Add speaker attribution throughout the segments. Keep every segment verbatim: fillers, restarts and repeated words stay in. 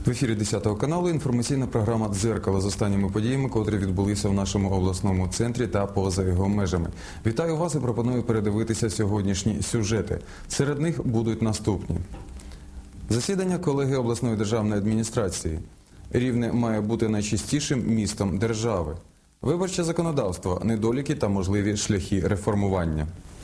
Speaker 1: В ефірі десятого каналу інформаційна програма «Дзеркало» з останніми подіями, котрі відбулися в нашому обласному центрі та поза його межами. Вітаю вас і пропоную передивитися сьогоднішні сюжети. Серед них будуть наступні. Засідання колегії обласної державної адміністрації. Рівне має бути найчистішим містом держави. Виборче законодавство, недоліки та можливі шляхи реформування.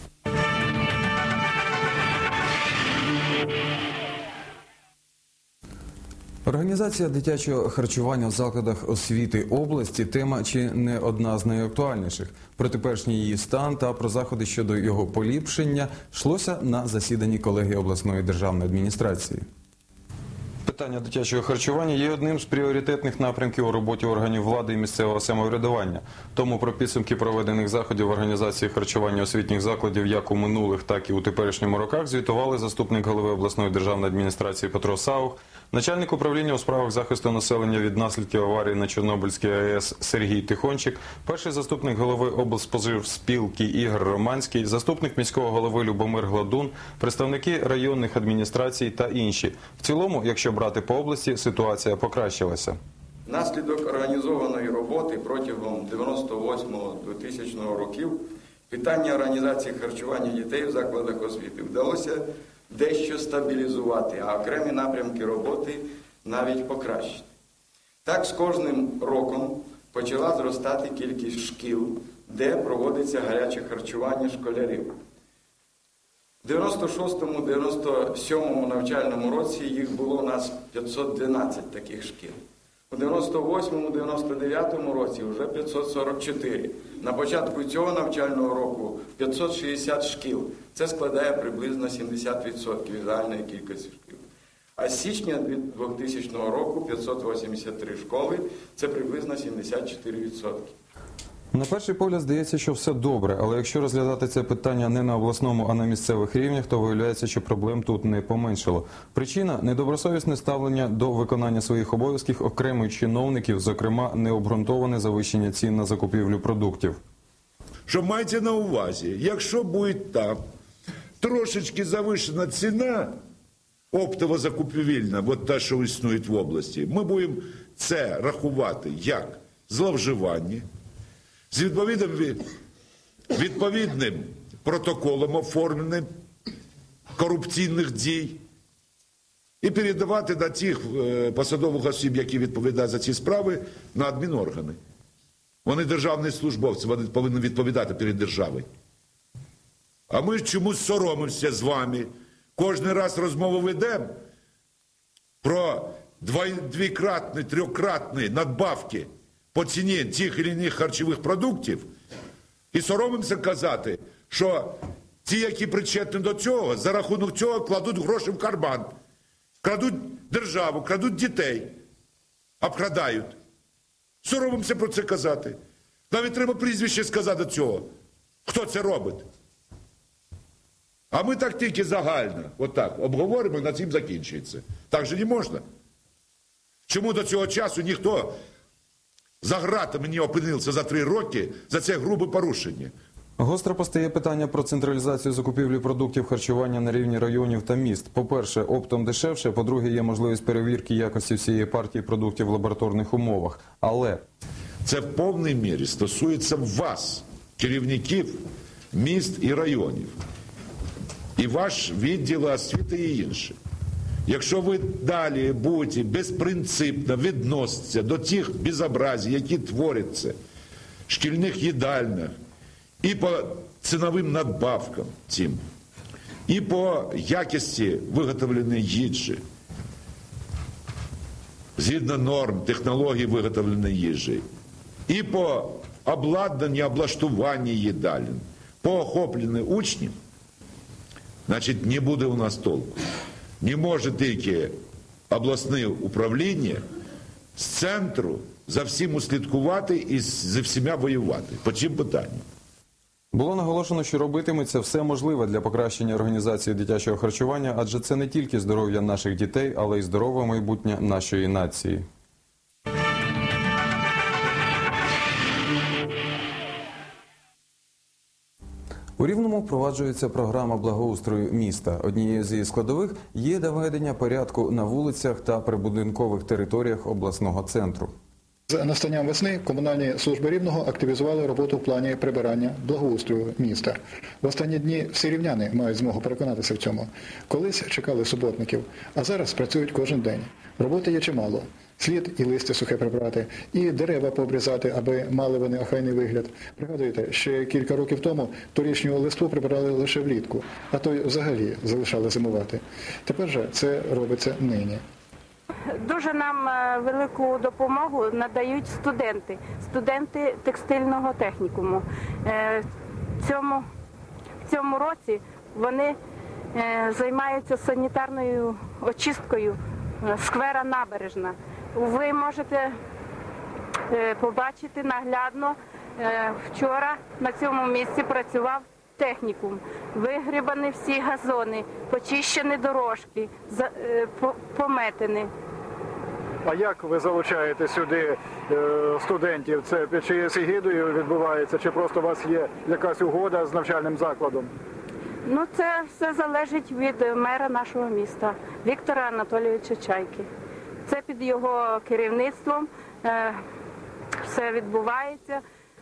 Speaker 1: Організація дитячого харчування в закладах освіти області – тема чи не одна з найактуальніших. Про теперішній її стан та про заходи щодо його поліпшення йшлося на засіданні колегії обласної державної адміністрації. Питання дитячого харчування є одним з пріоритетних напрямків у роботі органів влади і місцевого самоврядування. Тому про підсумки проведених заходів в організації харчування освітніх закладів як у минулих, так і у теперішньому роках звітували заступник голови обласної державної адміністрації Петро Саух, начальник управління у справах захисту населення від наслідків аварії на Чорнобильській АЕС Сергій Тихончик, перший заступник голови облспоживспілки Ігор Романський, заступник міського голови Любомир Гладун, представники районних адміністрацій та інші. В цілому, якщо брати по області, ситуація покращилася.
Speaker 2: Внаслідок організованої роботи протягом дев'яносто восьмого - двохтисячного років питання організації харчування дітей в закладах освіти вдалося дещо стабілізувати, а окремі напрямки роботи навіть покращити. Так, з кожним роком почала зростати кількість шкіл, де проводиться гаряче харчування школярів. В дев'яносто шостому - дев'яносто сьомому навчальному році їх було у нас п'ятсот дванадцять таких шкіл. У дев'яносто восьмому - дев'яносто дев'ятому році вже п'ятсот сорок чотири. На початку цього навчального року п'ятсот шістдесят шкіл. Це складає приблизно сімдесят відсотків від загальної кількості шкіл. А з січня двохтисячного року п'ятсот вісімдесят три школи, це приблизно сімдесят чотири відсотки.
Speaker 1: На перший погляд здається, що все добре, але якщо розглядати це питання не на обласному, а на місцевих рівнях, то виявляється, що проблем тут не поменшало. Причина – недобросовісне ставлення до виконання своїх обов'язків окремих чиновників, зокрема, необґрунтоване завищення цін на закупівлю продуктів.
Speaker 3: Що майте на увазі, якщо буде там трошечки завищена ціна, оптово-закупівельна, от та, що існує в області, ми будемо це рахувати як зловживання, з відповідним, відповідним протоколом оформленим корупційних дій і передавати до тих посадових осіб, які відповідають за ці справи, на адміноргани. Вони державні службовці, вони повинні відповідати перед державою. А ми чомусь соромимося з вами. Кожен раз розмову ведемо про двократні, трьохкратні надбавки по ціні тих чи інших харчових продуктів і соромимося казати, що ті, які причетні до цього, за рахунок цього кладуть гроші в карман, крадуть державу, крадуть дітей, обкрадають. Соромимося про це казати. Навіть треба прізвище сказати цього. Хто це робить? А ми так тільки загально, отак, обговоримо і на цим закінчується. Так же не можна. Чому до цього часу ніхто за ґратами не опинився за три роки за це грубе порушення?
Speaker 1: Гостро постає питання про централізацію закупівлі продуктів харчування на рівні районів та міст. По-перше, оптом дешевше, по-друге, є можливість перевірки якості всієї партії продуктів в лабораторних умовах. Але
Speaker 3: це в повній мірі стосується вас, керівників міст і районів, і ваш відділ освіти і інше. Якщо ви далі будете безпринципно відноситися до тих безобразій, які творяться в шкільних їдальнях, і по ціновим надбавкам цим, і по якості виготовленої їжі, згідно норм, технологій виготовленої їжі, і по обладнанню, облаштуванню їдалень, по охопленню учнів, значить, не буде у нас толку. Не може тільки обласне управління з центру за всім услідкувати і за всіма воювати. По чим питанню?
Speaker 1: було наголошено, що робитиметься все можливе для покращення організації дитячого харчування, адже це не тільки здоров'я наших дітей, але й здорове майбутнє нашої нації. У У Рівному впроваджується програма благоустрою міста. Однією з її складових є наведення порядку на вулицях та прибудинкових територіях обласного центру.
Speaker 4: З настанням весни комунальні служби Рівного активізували роботу в плані прибирання благоустрою міста. В останні дні всі рівняни мають змогу переконатися в цьому. Колись чекали суботників, а зараз працюють кожен день. Роботи є чимало. Слід і листя сухе прибрати, і дерева пообрізати, аби мали вони охайний вигляд. Пригадуєте, ще кілька років тому торішню листву прибирали лише влітку, а то й взагалі залишали зимувати. Тепер же це робиться нині.
Speaker 5: Дуже нам велику допомогу надають студенти, студенти текстильного технікуму. В цьому, в цьому році вони займаються санітарною очисткою сквера Набережна. Ви можете побачити наглядно, вчора на цьому місці працював технікум. Вигрібані всі газони, почищені дорожки, пометені.
Speaker 4: А як ви залучаєте сюди студентів? Це під чиєюсь егідою відбувається, чи просто у вас є якась угода з навчальним закладом?
Speaker 5: Ну, це все залежить від мера нашого міста, Віктора Анатолійовича Чайки. Це під його керівництвом все відбувається,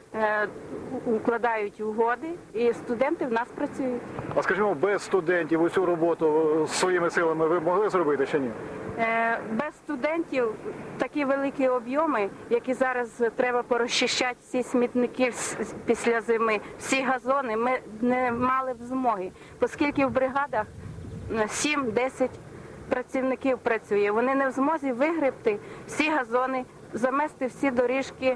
Speaker 5: укладають угоди, і студенти в нас працюють.
Speaker 4: А скажімо, без студентів усю роботу своїми силами ви б могли зробити чи ні?
Speaker 5: Без студентів такі великі об'єми, які зараз треба порозчищати всі смітники після зими, всі газони, ми не мали б змоги, оскільки в бригадах сім-десять працівників працює. Вони не в змозі вигребти всі газони, замести всі доріжки,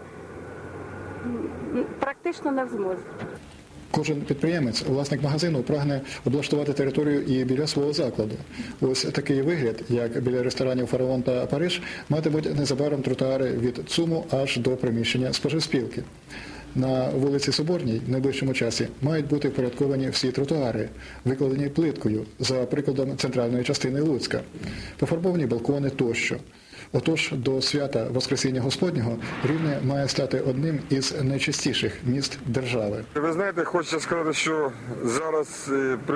Speaker 5: практично не в змозі.
Speaker 4: Кожен підприємець, власник магазину, прагне облаштувати територію і біля свого закладу. Ось такий вигляд, як біля ресторанів «Фараон» та «Париж», матимуть незабаром тротуари від ЦУМу аж до приміщення споживспілки. На вулиці Соборній в найближчому часі мають бути впорядковані всі тротуари, викладені плиткою, за прикладом центральної частини Луцька, пофарбовані балкони тощо. Отож, до свята Воскресіння Господнього Рівне має стати одним із найчистіших міст держави.
Speaker 6: Ви знаєте, хочеться сказати, що зараз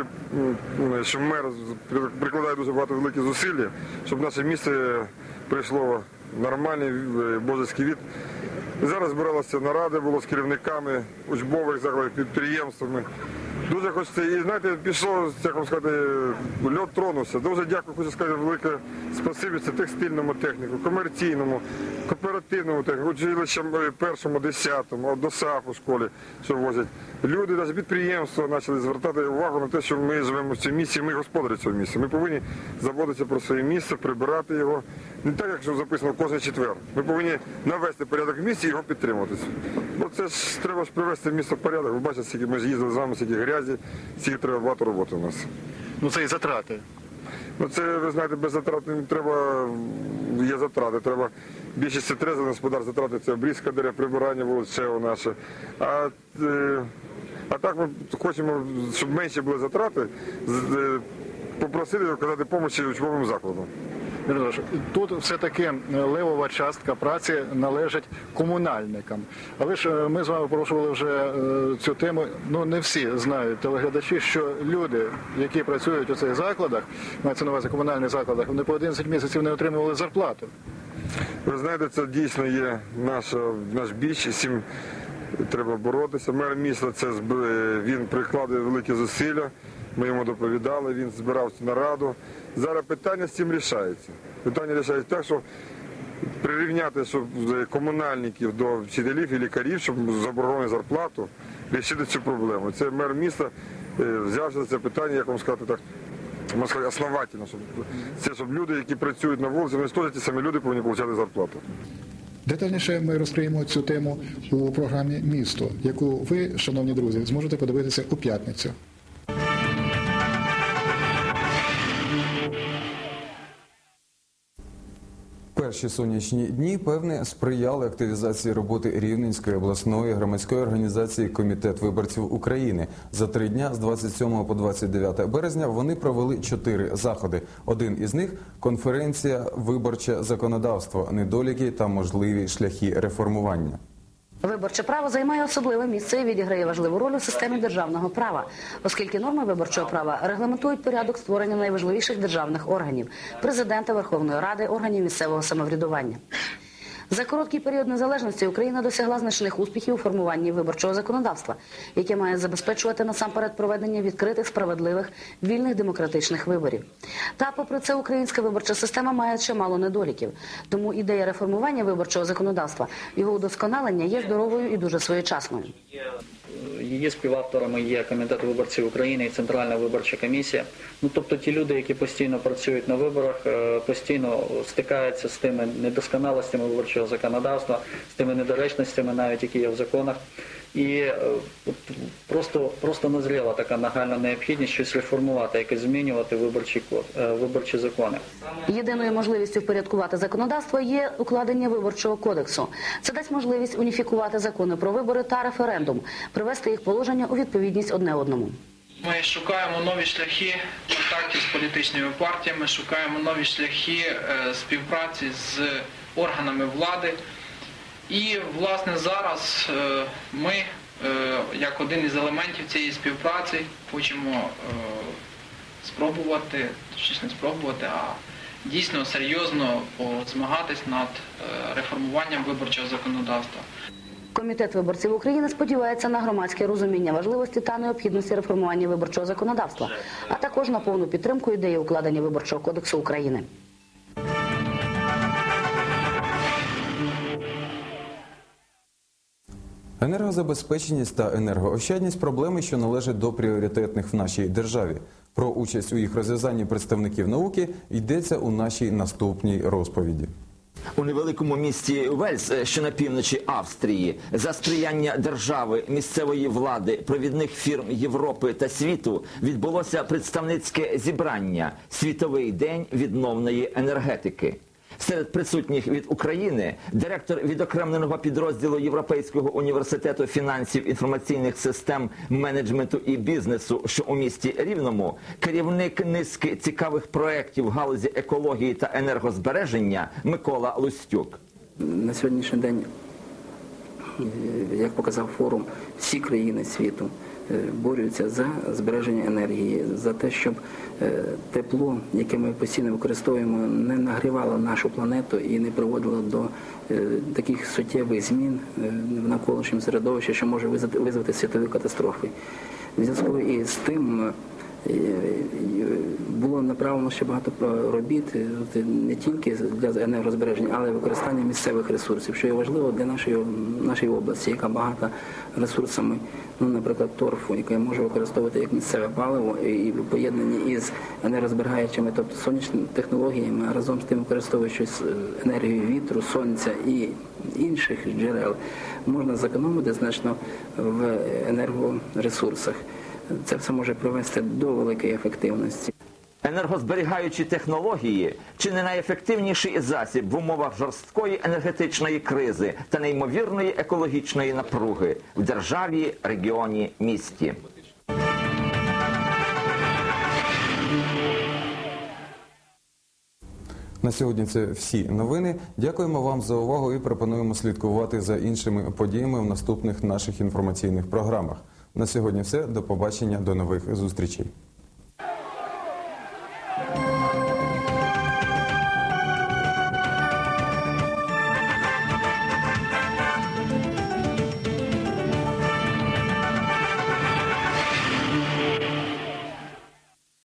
Speaker 6: що мер прикладає дуже багато великих зусиль, щоб наше місто прийшло в нормальний божеський від. Зараз збиралася нарада, було з керівниками учбових закладів, підприємствами. Дуже хочеться, і знаєте, пішло, як вам сказати, льот тронувся. Дуже дякую, хочу сказати, велике спасибі це текстильному техніку, комерційному, кооперативному техніку, училищам першому, десятому, до САФу в школі, що возять. Люди, навіть підприємства почали звертати увагу на те, що ми живемо в цьому місці, ми господарі цього місця. Ми повинні заботитися про своє місце, прибирати його. Не так, як записано кожен четвер. Ми повинні навести порядок в місті і його підтримуватися. Бо це ж треба ж привести місто в порядок. Ви бачите, скільки ми ж їздили з вами, скільки грязі, скільки треба багато роботи у нас.
Speaker 4: Ну це і затрати.
Speaker 6: Ну це, ви знаєте, без затрат не треба, є затрати. Треба більшість трезних господарств затрати, це обрізка дерев, прибирання вулиць, ШЕО наше. А, а так ми хочемо, щоб менше були затрати, попросити оказати допомогу учбовим закладам.
Speaker 4: Тут все-таки левова частка праці належить комунальникам. Але ж ми з вами порушували вже цю тему. Ну, не всі знають телеглядачі, що люди, які працюють у цих закладах, мається на увазі комунальних закладах, вони по одинадцять місяців не отримували зарплату.
Speaker 6: Ви знаєте, це дійсно є наша, наш біч, і з цим треба боротися. Мер міста, це, він прикладає великі зусилля. Ми йому доповідали, він збирався на раду. Зараз питання з цим рішається. Питання рішається так, що прирівняти щоб комунальників до вчителів і лікарів, щоб заборонити зарплату, рішити цю проблему. Це мер міста взявся за це питання, як вам сказати так, основательно. Щоб, це, щоб люди, які працюють на вулиці, вони теж ті самі люди повинні отримати зарплату.
Speaker 4: Детальніше ми розкриємо цю тему у програмі «Місто», яку ви, шановні друзі, зможете подивитися у п'ятницю.
Speaker 1: Перші сонячні дні, певне, сприяли активізації роботи Рівненської обласної громадської організації «Комітет виборців України». За три дня, з двадцять сьомого по двадцять дев'яте березня, вони провели чотири заходи. Один із них – конференція «Виборче законодавство. Недоліки та можливі шляхи реформування».
Speaker 7: Виборче право займає особливе місце і відіграє важливу роль у системі державного права, оскільки норми виборчого права регламентують порядок створення найважливіших державних органів – Президента, Верховної Ради, органів місцевого самоврядування. За короткий період незалежності Україна досягла значних успіхів у формуванні виборчого законодавства, яке має забезпечувати насамперед проведення відкритих, справедливих, вільних демократичних виборів. Та, попри це, українська виборча система має чимало недоліків. Тому ідея реформування виборчого законодавства, його удосконалення є здоровою і дуже своєчасною.
Speaker 8: Її співавторами є Комітет виборців України і Центральна виборча комісія. Ну, тобто ті люди, які постійно працюють на виборах, постійно стикаються з тими недосконалостями виборчого законодавства, з тими недоречностями навіть, які є в законах. І просто, просто назріла така нагальна необхідність щось реформувати, якось змінювати виборчі, код, виборчі закони.
Speaker 7: Єдиною можливістю впорядкувати законодавство є укладення виборчого кодексу. Це дасть можливість уніфікувати закони про вибори та референдум, привести їх положення у відповідність одне одному.
Speaker 9: Ми шукаємо нові шляхи контактів з політичними партіями, шукаємо нові шляхи співпраці з органами влади. І, власне, зараз ми, як один із елементів цієї співпраці, хочемо спробувати, точніше не спробувати, а дійсно серйозно змагатись над реформуванням виборчого законодавства.
Speaker 7: Комітет виборців України сподівається на громадське розуміння важливості та необхідності реформування виборчого законодавства, а також на повну підтримку ідеї укладення Виборчого кодексу України.
Speaker 1: Енергозабезпеченість та енергоощадність – проблеми, що належать до пріоритетних в нашій державі. Про участь у їх розв'язанні представників науки йдеться у нашій наступній розповіді.
Speaker 10: У невеликому місті Вельс, що на півночі Австрії, за сприяння держави, місцевої влади, провідних фірм Європи та світу відбулося представницьке зібрання «Світовий день відновної енергетики». Серед присутніх від України директор відокремленого підрозділу Європейського університету фінансів, інформаційних систем, менеджменту і бізнесу, що у місті Рівному, керівник низки цікавих проєктів в галузі екології та енергозбереження Микола Лустюк.
Speaker 11: На сьогоднішній день, як показав форум, всі країни світу борються за збереження енергії, за те, щоб тепло, яке ми постійно використовуємо, не нагрівало нашу планету і не приводило до таких суттєвих змін в навколишньому середовищі, що може визвати світові катастрофи. В зв'язку із тим було направлено ще багато робіт, не тільки для енергозбереження, але й використання місцевих ресурсів, що є важливо для нашої, нашої області, яка багата ресурсами, ну, наприклад, торфу, яке може використовувати як місцеве паливо і в поєднанні із енергозберігаючими, тобто сонячними технологіями, а разом з тим використовуючи енергію вітру, сонця і інших джерел, можна зекономити значно в енергоресурсах. Це все може привести до великої ефективності.
Speaker 10: Енергозберігаючі технології – чи не найефективніший засіб в умовах жорсткої енергетичної кризи та неймовірної екологічної напруги в державі, регіоні, місті.
Speaker 1: На сьогодні це всі новини. Дякуємо вам за увагу і пропонуємо слідкувати за іншими подіями в наступних наших інформаційних програмах. На сьогодні все. До побачення, до нових зустрічей.